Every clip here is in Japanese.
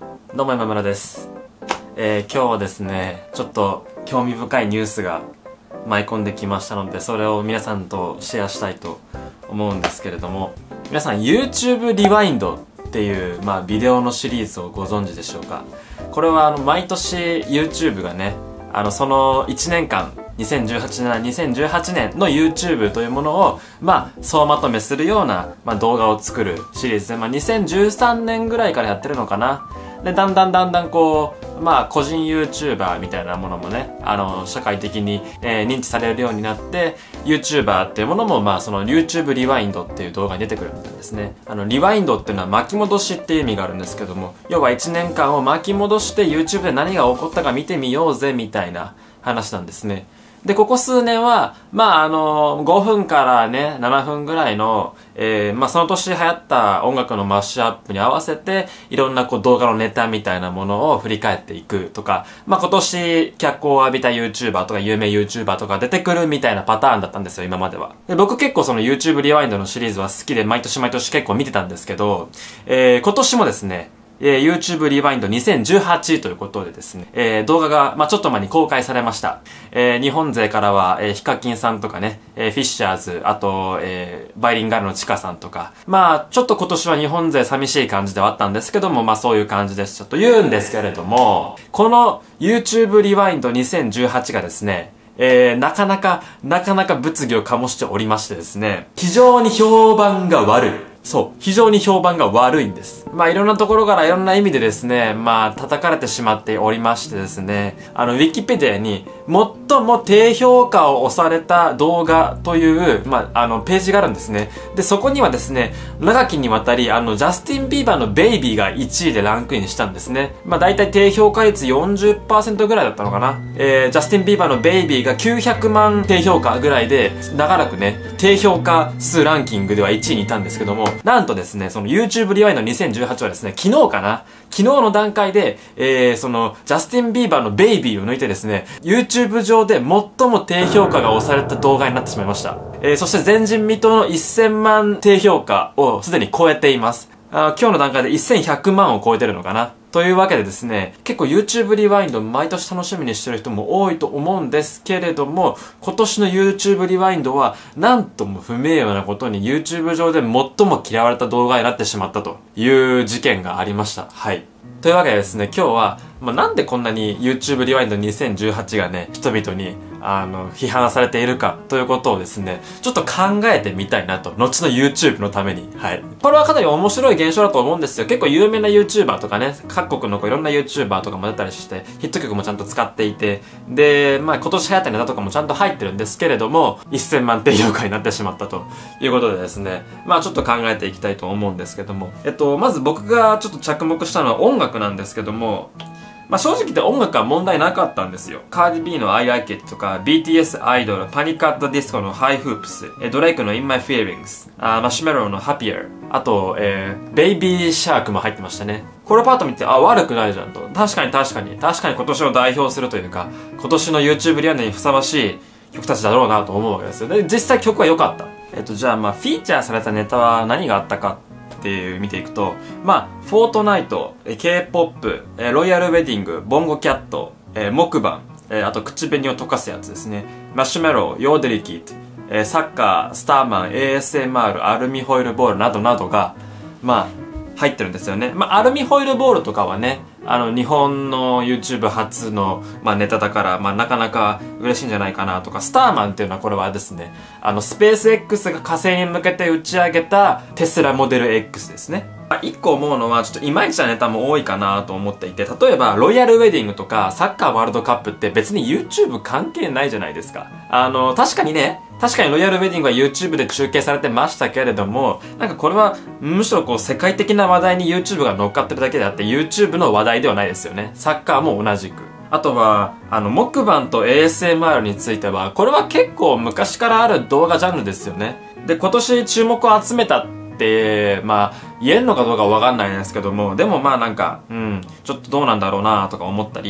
どうも今村です。今日はですね、ちょっと興味深いニュースが舞い込んできましたので、それを皆さんとシェアしたいと思うんですけれども、皆さん YouTube リワインドっていう、ビデオのシリーズをご存知でしょうか。これは毎年 YouTube がね、その1年間2018年の YouTube というものを、総まとめするような、動画を作るシリーズで、2013年ぐらいからやってるのかな。で、だんだんこう、個人 YouTuber みたいなものもね、社会的に、認知されるようになって、YouTuber っていうものも、その YouTube リワインドっていう動画に出てくるみたいですね。リワインドっていうのは巻き戻しっていう意味があるんですけども、要は1年間を巻き戻して YouTube で何が起こったか見てみようぜみたいな話なんですね。で、ここ数年は、5分からね、7分ぐらいの、その年流行った音楽のマッシュアップに合わせて、いろんなこう動画のネタみたいなものを振り返っていくとか、今年脚光を浴びた YouTuber とか有名 YouTuber とか出てくるみたいなパターンだったんですよ、今までは。で、僕結構その YouTube リワインドのシリーズは好きで、毎年結構見てたんですけど、今年もですね、YouTube リワインド2018ということでですね、動画が、ちょっと前に公開されました。日本勢からは、ヒカキンさんとかね、フィッシャーズ、あと、バイリンガルのチカさんとか、ちょっと今年は日本勢寂しい感じではあったんですけども、そういう感じでしたと言うんですけれども、この YouTube リワインド2018がですね、なかなか物議を醸しておりましてですね、非常に評判が悪い。そう、非常に評判が悪いんです。いろんなところからいろんな意味でですね、叩かれてしまっておりましてですね、ウィキペディアに最も低評価を押された動画という、ページがあるんですね。で、そこにはですね、長きにわたり、ジャスティン・ビーバーのベイビーが1位でランクインしたんですね。だいたい低評価率 40% ぐらいだったのかな。ジャスティン・ビーバーのベイビーが900万低評価ぐらいで、長らくね、低評価数ランキングでは1位にいたんですけども、なんとですね、その YouTube リワインド2018はですね、昨日の段階で、その、ジャスティン・ビーバーのベイビーを抜いてですね、YouTube 上で最も低評価が押された動画になってしまいました。そして前人未到の1000万低評価をすでに超えています。今日の段階で1100万を超えてるのかな。というわけでですね、結構 YouTube リワインド毎年楽しみにしてる人も多いと思うんですけれども、今年の YouTube リワインドはなんとも不名誉なことに YouTube 上で最も嫌われた動画になってしまったという事件がありました。はい。というわけでですね、今日は、なんでこんなに YouTube リワインド2018がね、人々に批判されているかということをですね、ちょっと考えてみたいなと。後の YouTube のために。はい。これはかなり面白い現象だと思うんですよ。結構有名な YouTuber とかね、各国のいろんな YouTuber とかも出たりして、ヒット曲もちゃんと使っていて、で、今年流行ったネタとかもちゃんと入ってるんですけれども、1000万低評価になってしまったということでですね、ちょっと考えていきたいと思うんですけども、まず僕がちょっと着目したのは音楽なんですけども、正直言って音楽は問題なかったんですよ。カーディ B の I Like It とか、BTS アイドル、パニックアットディスコの High Hoops、ドレイクの In My Feelings、マシュメロの Happier、あと、ベイビーシャークも入ってましたね。これパート見て、悪くないじゃんと。確かに今年を代表するというか、今年の YouTube リアルにふさわしい曲たちだろうなと思うわけですよ。で、実際曲は良かった。じゃあフィーチャーされたネタは何があったかっていう見ていくと、フォートナイト、K-POP、ロイヤルウェディング、ボンゴキャット、木馬、あと口紅を溶かすやつですね。マシュメロ、ヨーデリキット、サッカー、スターマン、ASMR、アルミホイルボールなどなどが、入ってるんですよね。アルミホイルボールとかはね、日本の YouTube 初の、ネタだから、なかなか嬉しいんじゃないかなとか、スターマンっていうのはこれはですね、スペース X が火星に向けて打ち上げたテスラモデル X ですね。一個思うのは、ちょっといまいちなネタも多いかなと思っていて、例えば、ロイヤルウェディングとか、サッカーワールドカップって別に YouTube 関係ないじゃないですか。確かにロイヤルウェディングは YouTube で中継されてましたけれども、これはむしろこう世界的な話題に YouTube が乗っかってるだけであって YouTube の話題ではないですよね。サッカーも同じく。あとは、木馬と ASMR については、これは結構昔からある動画ジャンルですよね。で、今年注目を集めたって、言えるのかどうかわかんないんですけども、でもちょっとどうなんだろうなとか思ったり、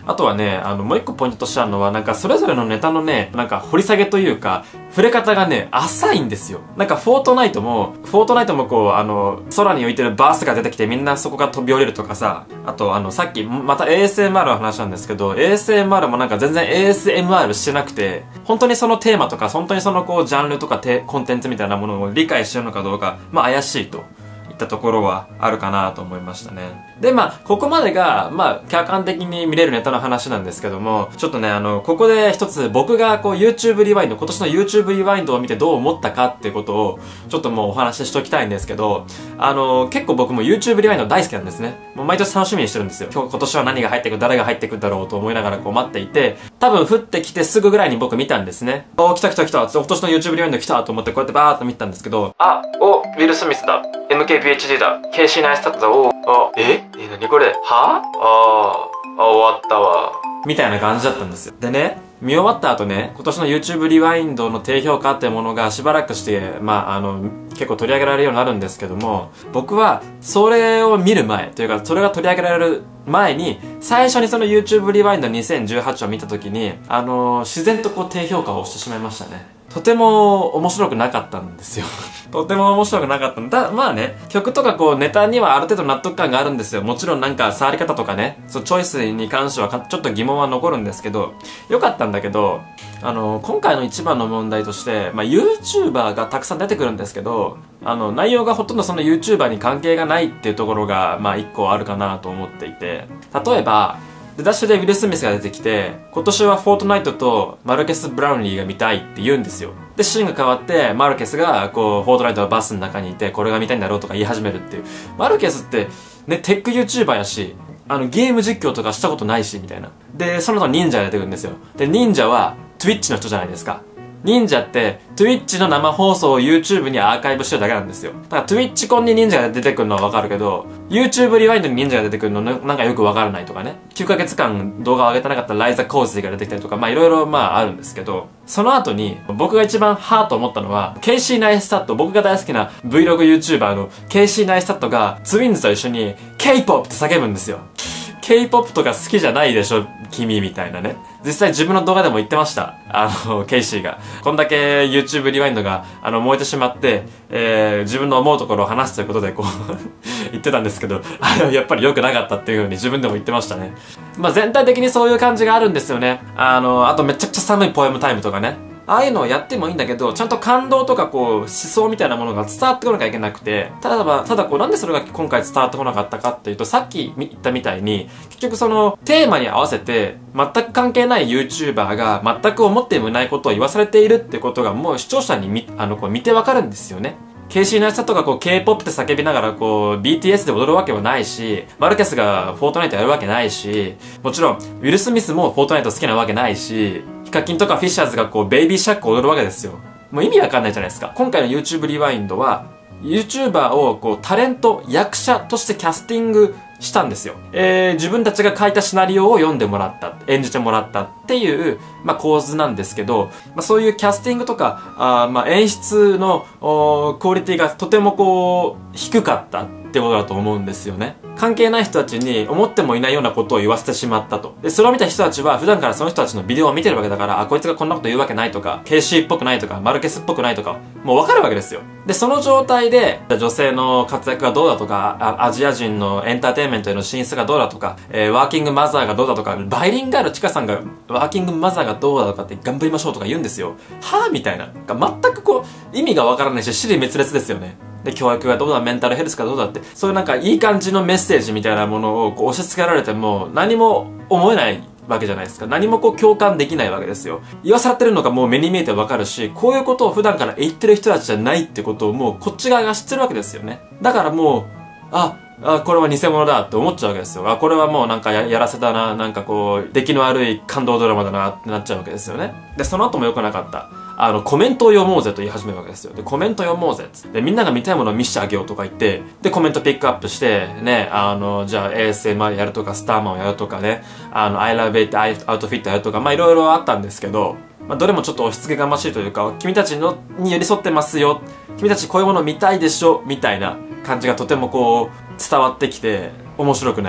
あとはね、もう一個ポイントとしてあるのは、なんかそれぞれのネタのね、なんか掘り下げというか、触れ方がね、浅いんですよ。なんかフォートナイトもこう、空に浮いてるバースが出てきてみんなそこが飛び降りるとかさ、あとさっき、また ASMR の話なんですけど、ASMR もなんか全然 ASMR してなくて、本当にそのテーマとか、本当にそのこう、ジャンルとかコンテンツみたいなものを理解してるのかどうか、まあ怪しいと。ったところはあるかなと思いましたね。で、まあ、ここまでが、まあ、客観的に見れるネタの話なんですけども、ちょっとね、ここで一つ僕がこう YouTube リワインド、今年の YouTube リワインドを見てどう思ったかっていうことを、ちょっともうお話ししときたいんですけど、結構僕も YouTube リワインド大好きなんですね。もう毎年楽しみにしてるんですよ。今年は何が入ってくる、誰が入ってくるだろうと思いながらこう待っていて、多分降ってきてすぐぐらいに僕見たんですね。来た、今年の YouTube リワインド来たと思ってこうやってバーっと見たんですけど、ウィル・スミスだ。MKBHD だ。KC ナイスタットだ。何これ終わったわ。みたいな感じだったんですよ。でね、見終わった後ね、今年の YouTube リワインドの低評価っていうものがしばらくして、まあ結構取り上げられるようになるんですけども、僕はそれを見る前、というかそれが取り上げられる前に、最初にその YouTube リワインド2018を見た時に、自然とこう低評価を押してしまいましたね。とても面白くなかったんですよ。とても面白くなかったんだ。まあね、曲とかこうネタにはある程度納得感があるんですよ。もちろんなんか触り方とかね、チョイスに関してはちょっと疑問は残るんですけど、よかったんだけど、今回の一番の問題として、まあ YouTuber がたくさん出てくるんですけど、内容がほとんどその YouTuber に関係がないっていうところが、まあ一個あるかなと思っていて、例えば、出だしでウィル・スミスが出てきて、今年はフォートナイトとマルケス・ブラウンリーが見たいって言うんですよ。で、シーンが変わって、マルケスがこう、フォートナイトのバスの中にいて、これが見たいんだろうとか言い始めるっていう。マルケスって、ね、テック YouTuber やし、ゲーム実況とかしたことないし、みたいな。で、その後忍者が出てくるんですよ。で、忍者は Twitch の人じゃないですか。忍者って Twitch の生放送を YouTube にアーカイブしてるだけなんですよ。だから Twitch コンに忍者が出てくるのはわかるけど、YouTube リワインドに忍者が出てくるのなんかよくわからないとかね。9ヶ月間動画を上げてなかったライザ・コーズが出てきたりとか、まあいろいろまああるんですけど、その後に僕が一番はぁと思ったのは、ケイシー・ナイスタット、僕が大好きな Vlog YouTuber のケイシー・ナイスタットがツインズと一緒に K-POP って叫ぶんですよ。K-POP とか好きじゃないでしょ君みたいなね。実際自分の動画でも言ってました。ケイシーが。こんだけ YouTube リワインドが、燃えてしまって、自分の思うところを話すということでこう言ってたんですけど、やっぱり良くなかったっていう風に自分でも言ってましたね。まあ全体的にそういう感じがあるんですよね。あとめちゃくちゃ寒いポエムタイムとかね。ああいうのをやってもいいんだけど、ちゃんと感動とかこう、思想みたいなものが伝わってこなきゃいけなくて、ただこう、なんでそれが今回伝わってこなかったかっていうと、さっき言ったみたいに、結局その、テーマに合わせて、全く関係ない YouTuber が全く思ってもいないことを言わされているってことが、もう視聴者にこう見てわかるんですよね。ケイシー・ナイスタットがこう K-POP って叫びながらこう BTS で踊るわけもないし、マルケスがフォートナイトやるわけないし、もちろんウィル・スミスもフォートナイト好きなわけないし、ヒカキンとかフィッシャーズがこうベイビーシャックを踊るわけですよ。もう意味わかんないじゃないですか。今回の YouTube リワインドは YouTuber をこうタレント、役者としてキャスティングしたんですよ。自分たちが書いたシナリオを読んでもらった、演じてもらったっていう、まあ、構図なんですけど、まあ、そういうキャスティングとか、まあ、演出のクオリティがとてもこう、低かったってことだと思うんですよね。関係ない人たちに思ってもいないようなことを言わせてしまったと。で、それを見た人たちは普段からその人たちのビデオを見てるわけだから、こいつがこんなこと言うわけないとか、KC っぽくないとか、マルケスっぽくないとか、もうわかるわけですよ。で、その状態で、女性の活躍がどうだとか、アジア人のエンターテインメントへの進出がどうだとか、ワーキングマザーがどうだとか、バイリンガールチカさんがワーキングマザーがどうだとかって頑張りましょうとか言うんですよ。はぁみたいな。全くこう、意味がわからないし、支離滅裂ですよね。で、教育がどうだ、メンタルヘルスがどうだって、そういうなんかいい感じのメッセージみたいなものをこう押し付けられても何も思えないわけじゃないですか。何もこう共感できないわけですよ。言わされてるのがもう目に見えてわかるし、こういうことを普段から言ってる人たちじゃないってことをもうこっち側が知ってるわけですよね。だからもう、これは偽物だって思っちゃうわけですよ。これはもうなんかやらせだな、なんかこう、出来の悪い感動ドラマだなってなっちゃうわけですよね。で、その後も良くなかった。コメントを読もうぜと言い始めるわけですよ。で、コメント読もうぜっつって、みんなが見たいものを見せてあげようとか言って、で、コメントピックアップして、ね、じゃあ ASMR やるとか、スターマンをやるとかね、I love it, outfit やるとか、まあいろいろあったんですけど、まあどれもちょっと押し付けがましいというか、君たちに寄り添ってますよ、君たちこういうもの見たいでしょ、みたいな感じがとてもこう、伝わってきて、面白くない。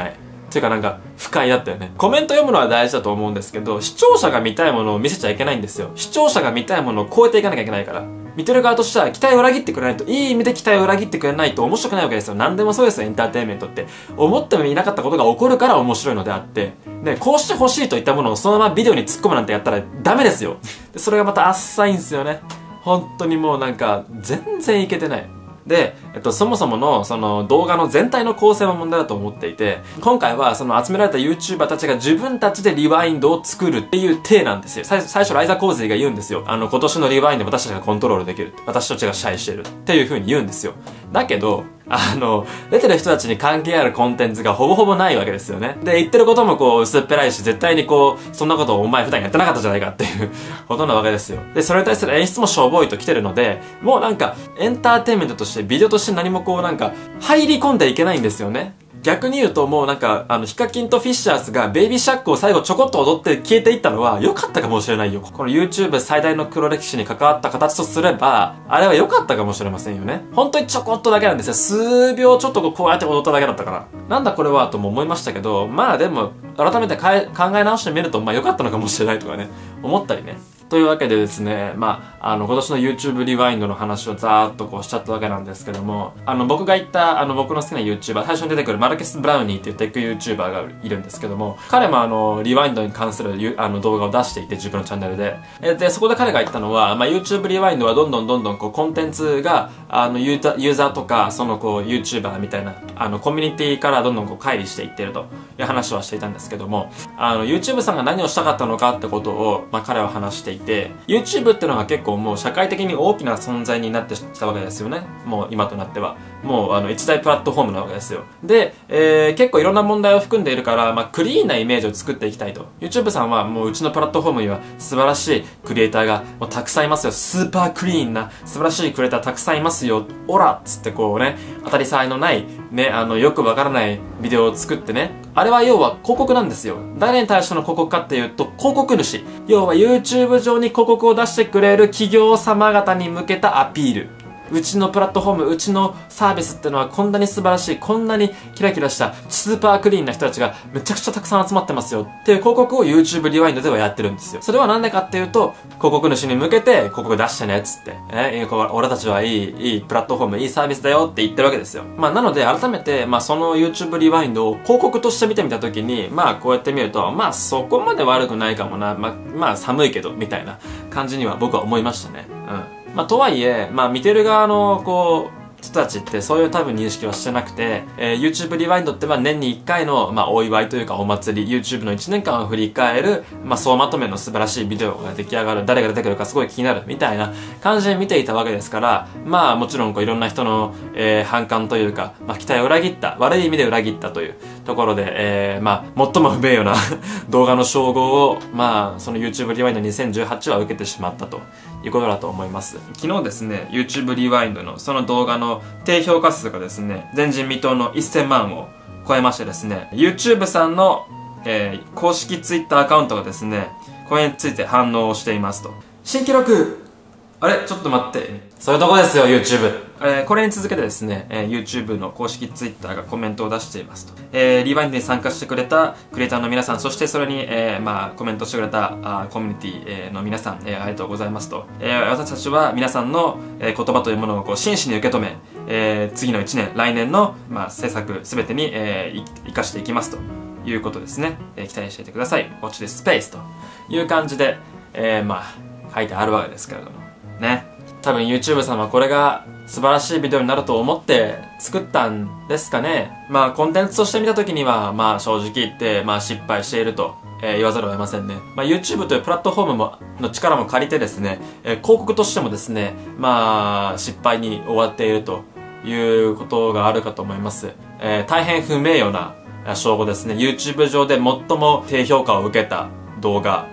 ていうかなんか、不快だったよね。コメント読むのは大事だと思うんですけど、視聴者が見たいものを見せちゃいけないんですよ。視聴者が見たいものを超えていかなきゃいけないから。見てる側としては期待を裏切ってくれないと、いい意味で期待を裏切ってくれないと面白くないわけですよ。何でもそうですよ、エンターテインメントって。思ってもいなかったことが起こるから面白いのであって、で、こうしてほしいといったものをそのままビデオに突っ込むなんてやったらダメですよ。で、それがまた浅いんですよね。本当にもうなんか、全然いけてない。で、そもそもの、その動画の全体の構成の問題だと思っていて、今回はその集められた YouTuber たちが自分たちでリワインドを作るっていう体なんですよ。最初ライザコーズイが言うんですよ。今年のリワインド私たちがコントロールできる。私たちが支配してる。っていう風に言うんですよ。だけど、出てる人たちに関係あるコンテンツがほぼほぼないわけですよね。で、言ってることもこう薄っぺらいし、絶対にこう、そんなことをお前普段やってなかったじゃないかっていうことなわけですよ。で、それに対する演出もしょぼいと来てるので、もうなんか、エンターテインメントとして、ビデオとして何もこうなんか、入り込んでいけないんですよね。逆に言うともうなんか、ヒカキンとフィッシャーズがベイビーシャックを最後ちょこっと踊って消えていったのは良かったかもしれないよ。この YouTube 最大の黒歴史に関わった形とすれば、あれは良かったかもしれませんよね。本当にちょこっとだけなんですよ。数秒ちょっとこうやって踊っただけだったから。なんだこれはとも思いましたけど、まあでも、改めて考え直してみると、まあ良かったのかもしれないとかね、思ったりね。というわけでですね、まあ、今年の YouTube リワインドの話をざーっとこうしちゃったわけなんですけども、僕が言った、僕の好きな YouTuber、最初に出てくるマルケス・ブラウニーっていうテック YouTuber がいるんですけども、彼もリワインドに関する動画を出していて、自分のチャンネルで。で、そこで彼が言ったのは、まあ、YouTube リワインドはどんどんこう、コンテンツが、ユーザーとか、そのこう、YouTuber みたいな、コミュニティからどんどんこう、乖離していってるという話はしていたんですけども、YouTube さんが何をしたかったのかってことを、まあ、彼は話していて、YouTube ってのが結構もう社会的に大きな存在になってきたわけですよね。もう今となっては。もう一大プラットフォームなわけですよ。で、結構いろんな問題を含んでいるから、まあ、クリーンなイメージを作っていきたいと。YouTube さんはもううちのプラットフォームには素晴らしいクリエイターがもうたくさんいますよ。スーパークリーンな素晴らしいクリエイターたくさんいますよ。オラっつってこうね、当たり障りのないね、よくわからないビデオを作ってね。あれは要は広告なんですよ。誰に対しての広告かっていうと、広告主。要は YouTube 上に広告を出してくれる企業様方に向けたアピール。うちのプラットフォーム、うちのサービスってのはこんなに素晴らしい、こんなにキラキラしたスーパークリーンな人たちがめちゃくちゃたくさん集まってますよっていう広告を YouTube リワインドではやってるんですよ。それはなんでかっていうと、広告主に向けて広告出してねっつって、俺たちはいいプラットフォーム、いいサービスだよって言ってるわけですよ。まあなので改めて、まあその YouTube リワインドを広告として見てみたときに、まあこうやって見ると、まあそこまで悪くないかもな、まあ寒いけど、みたいな感じには僕は思いましたね。うん。まあ、とはいえ、まあ、見てる側の、こう、人たちってそういう多分認識はしてなくて、YouTube リワインドって年に1回の、まあ、お祝いというかお祭り、YouTube の1年間を振り返る、まあ、総まとめの素晴らしいビデオが出来上がる、誰が出てくるかすごい気になる、みたいな感じで見ていたわけですから、まあ、もちろんこういろんな人の、反感というか、まあ、期待を裏切った、悪い意味で裏切ったというところで、まあ、最も不名誉な動画の称号を、まあ、その YouTube リワインド2018は受けてしまったということだと思います。昨日ですね、YouTube リワインドのその動画の低評価数がですね、前人未到の1000万を超えましてですね、YouTube さんの、公式 Twitter アカウントがですね、これについて反応をしていますと。新記録！あれちょっと待って。そういうとこですよ、YouTube。これに続けてですね、YouTube の公式 Twitter がコメントを出していますと。リワインドに参加してくれたクリエイターの皆さん、そしてそれに、まあ、コメントしてくれたコミュニティの皆さん、ありがとうございますと。私たちは皆さんの、言葉というものをこう真摯に受け止め、次の1年、来年の、まあ、制作すべてに、生かしていきますということですね。期待していてください。Watch this space という感じで、まあ、書いてあるわけですけれども。ね。多分 YouTube さんはこれが素晴らしいビデオになると思って作ったんですかね。まあコンテンツとして見た時にはまあ正直言ってまあ失敗していると、言わざるを得ませんね。まあ YouTube というプラットフォームの力も借りてですね、広告としてもですね、まあ失敗に終わっているということがあるかと思います。大変不名誉な称号ですね。YouTube 上で最も低評価を受けた動画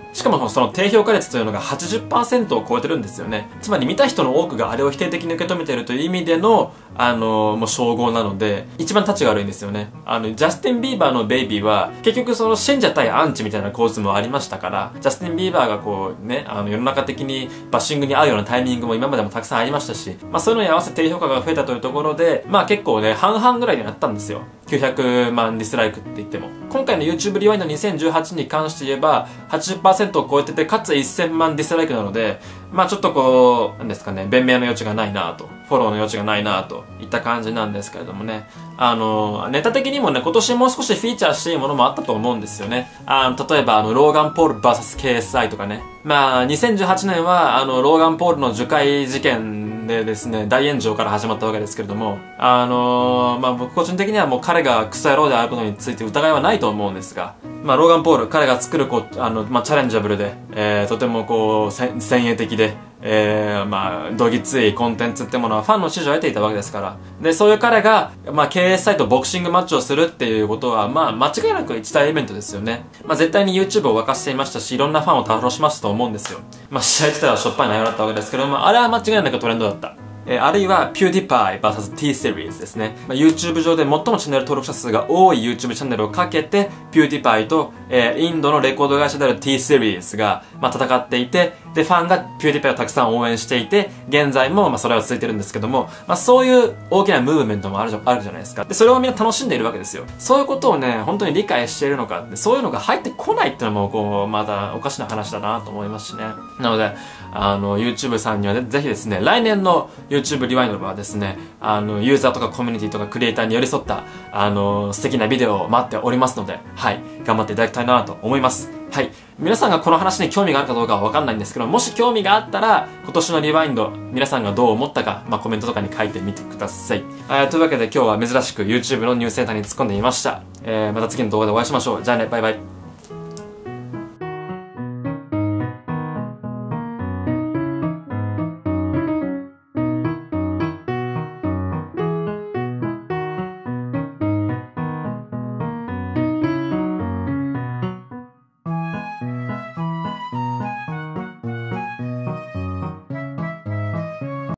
しかもその低評価率というのが 80% を超えてるんですよね。つまり見た人の多くがあれを否定的に受け止めているという意味での、もう称号なので、一番立ちが悪いんですよね。ジャスティン・ビーバーのベイビーは、結局その信者対アンチみたいな構図もありましたから、ジャスティン・ビーバーがこうね、世の中的にバッシングに合うようなタイミングも今までもたくさんありましたし、そういうのに合わせて低評価が増えたというところで、結構ね、半々ぐらいになったんですよ。900万ディスライクって言っても。今回の YouTube リワインド2018に関して言えば、80% を超えてて、かつ1000万ディスライクなので、ちょっとこう、なんですかね、弁明の余地がないなと、フォローの余地がないなといった感じなんですけれどもね。ネタ的にもね、今年もう少しフィーチャーしていいものもあったと思うんですよね。例えばローガン・ポール VS KSI とかね。2018年は、ローガン・ポールの樹海事件でですね、大炎上から始まったわけですけれども、僕個人的にはもう彼がクソ野郎であることについて疑いはないと思うんですが、ローガン・ポール、彼が作るチャレンジャブルで、とてもこう、先鋭的で、どぎついコンテンツってものはファンの支持を得ていたわけですから。で、そういう彼が、KSI とボクシングマッチをするっていうことは、間違いなく一大イベントですよね。絶対に YouTube を沸かしていましたし、いろんなファンを楽しませたと思うんですよ。試合自体はしょっぱい内容だったわけですけども、あれは間違いなくトレンドだった。あるいは PewDiePie vs T Series ですね。YouTube 上で最もチャンネル登録者数が多い YouTube チャンネルをかけて PewDiePie と、インドのレコード会社である T Series が、戦っていて、で、ファンが PewDiePie をたくさん応援していて、現在もそれは続いてるんですけども、そういう大きなムーブメントもあるじゃないですか。で、それをみんな楽しんでいるわけですよ。そういうことをね、本当に理解しているのか、そういうのが入ってこないっていうのも、こう、またおかしな話だなと思いますしね。なので、YouTube さんにはぜひですね、来年の YouTube リワインドはですね、ユーザーとかコミュニティとかクリエイターに寄り添った、素敵なビデオを待っておりますので、はい、頑張っていただきたいなと思います。はい。皆さんがこの話に興味があるかどうかはわかんないんですけど、もし興味があったら、今年のリワインド、皆さんがどう思ったか、コメントとかに書いてみてください。というわけで今日は珍しく YouTube のニュースセンターに突っ込んでみました。また次の動画でお会いしましょう。じゃあね、バイバイ。